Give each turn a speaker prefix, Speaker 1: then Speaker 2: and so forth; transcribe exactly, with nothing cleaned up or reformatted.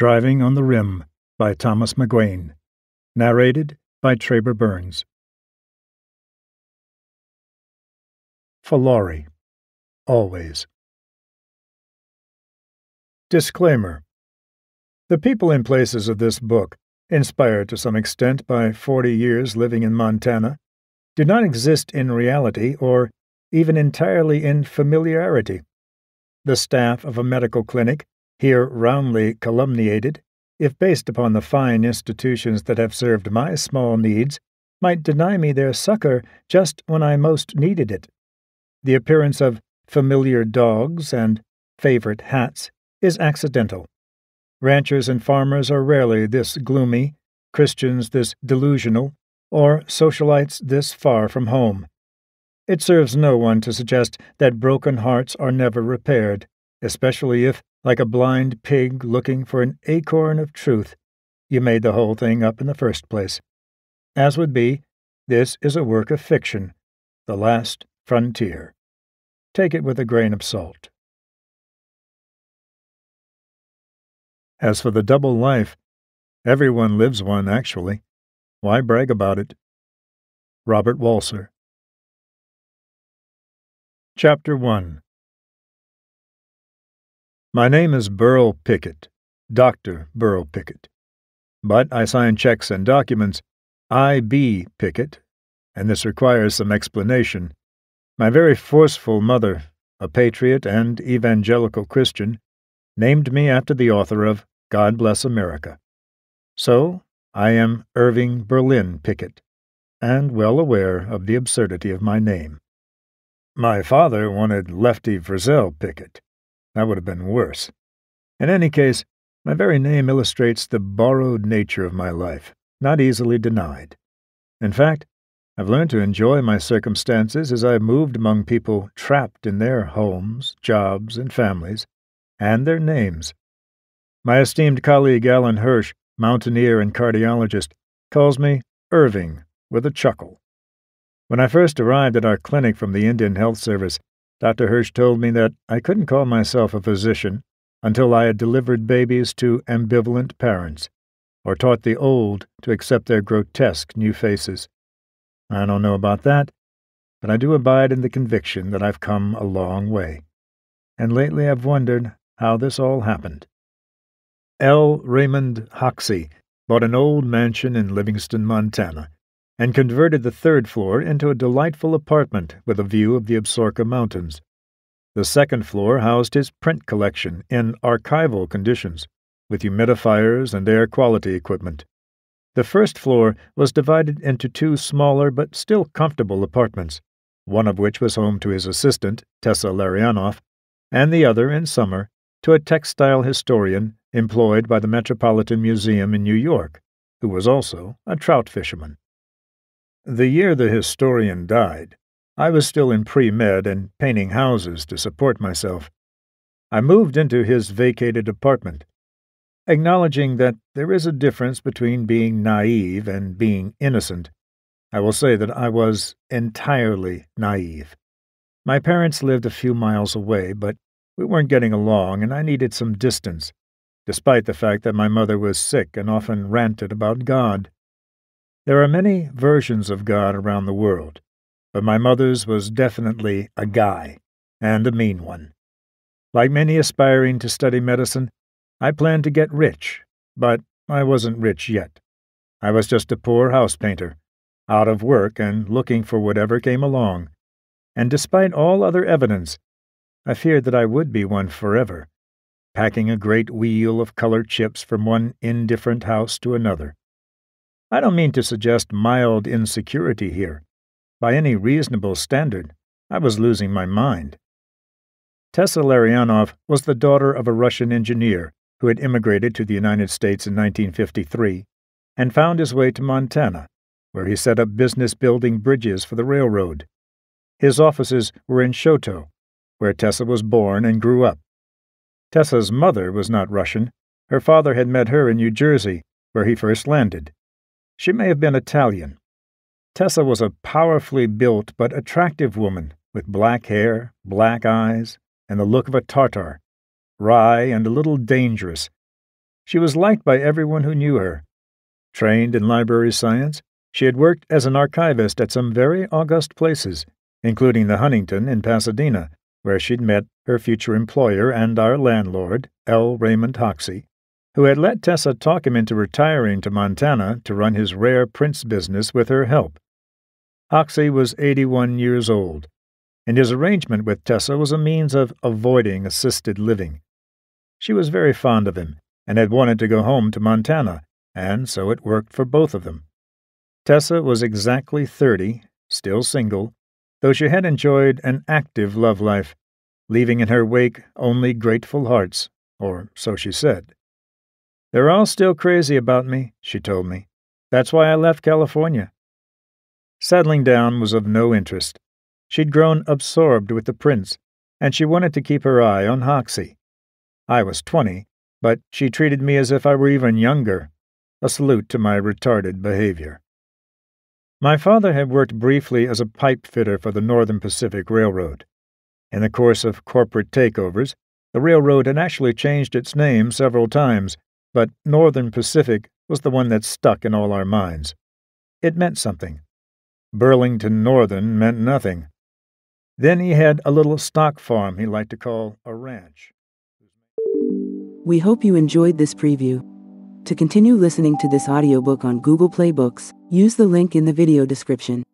Speaker 1: Driving on the Rim by Thomas McGuane. Narrated by Traber Burns. For Laurie. Always. Disclaimer. The people and places of this book, inspired to some extent by forty years living in Montana, do not exist in reality or even entirely in familiarity. The staff of a medical clinic, here roundly calumniated, if based upon the fine institutions that have served my small needs, might deny me their succor just when I most needed it. The appearance of familiar dogs and favorite hats is accidental. Ranchers and farmers are rarely this gloomy, Christians this delusional, or socialites this far from home. It serves no one to suggest that broken hearts are never repaired, especially if, like a blind pig looking for an acorn of truth, you made the whole thing up in the first place. As would be, this is a work of fiction, the last frontier. Take it with a grain of salt. As for the double life, everyone lives one, actually. Why brag about it? Robert Walser. Chapter one. My name is Berl Pickett, Doctor Berl Pickett. But I sign checks and documents I B Pickett, and this requires some explanation. My very forceful mother, a patriot and evangelical Christian, named me after the author of God Bless America. So, I am Irving Berlin Pickett, and well aware of the absurdity of my name. My father wanted Lefty Frizzell Pickett. That would have been worse. In any case, my very name illustrates the borrowed nature of my life, not easily denied. In fact, I've learned to enjoy my circumstances as I've moved among people trapped in their homes, jobs, and families, and their names. My esteemed colleague Alan Hirsch, mountaineer and cardiologist, calls me Irving with a chuckle. When I first arrived at our clinic from the Indian Health Service, Doctor Hirsch told me that I couldn't call myself a physician until I had delivered babies to ambivalent parents, or taught the old to accept their grotesque new faces. I don't know about that, but I do abide in the conviction that I've come a long way, and lately I've wondered how this all happened. L. Raymond Hoxie bought an old mansion in Livingston, Montana, and converted the third floor into a delightful apartment with a view of the Absaroka Mountains. The second floor housed his print collection in archival conditions, with humidifiers and air quality equipment. The first floor was divided into two smaller but still comfortable apartments, one of which was home to his assistant, Tessa Larionoff, and the other, in summer, to a textile historian employed by the Metropolitan Museum in New York, who was also a trout fisherman. The year the historian died, I was still in pre-med and painting houses to support myself. I moved into his vacated apartment. Acknowledging that there is a difference between being naive and being innocent, I will say that I was entirely naive. My parents lived a few miles away, but we weren't getting along and I needed some distance, despite the fact that my mother was sick and often ranted about God. There are many versions of God around the world, but my mother's was definitely a guy, and a mean one. Like many aspiring to study medicine, I planned to get rich, but I wasn't rich yet. I was just a poor house painter, out of work and looking for whatever came along, and despite all other evidence, I feared that I would be one forever, packing a great wheel of colored chips from one indifferent house to another. I don't mean to suggest mild insecurity here. By any reasonable standard, I was losing my mind. Tessa Larionoff was the daughter of a Russian engineer who had immigrated to the United States in nineteen fifty-three and found his way to Montana, where he set up business building bridges for the railroad. His offices were in Shoto, where Tessa was born and grew up. Tessa's mother was not Russian. Her father had met her in New Jersey, where he first landed. She may have been Italian. Tessa was a powerfully built but attractive woman with black hair, black eyes, and the look of a Tartar, wry and a little dangerous, She was liked by everyone who knew her. Trained in library science, she had worked as an archivist at some very august places, including the Huntington in Pasadena, where she'd met her future employer and our landlord, L. Raymond Hoxie, who had let Tessa talk him into retiring to Montana to run his rare prints business with her help. Hoxie was eighty-one years old, and his arrangement with Tessa was a means of avoiding assisted living. She was very fond of him, and had wanted to go home to Montana, and so it worked for both of them. Tessa was exactly thirty, still single, though she had enjoyed an active love life, leaving in her wake only grateful hearts, or so she said. "They're all still crazy about me," she told me. "That's why I left California." Settling down was of no interest. She'd grown absorbed with the prints, and she wanted to keep her eye on Hoxie. I was twenty, but she treated me as if I were even younger, a salute to my retarded behavior. My father had worked briefly as a pipe fitter for the Northern Pacific Railroad. In the course of corporate takeovers, the railroad had actually changed its name several times, but Northern Pacific was the one that stuck in all our minds. It meant something. Burlington Northern meant nothing. Then he had a little stock farm he liked to call a ranch.
Speaker 2: We hope you enjoyed this preview. To continue listening to this audiobook on Google Play Books, use the link in the video description.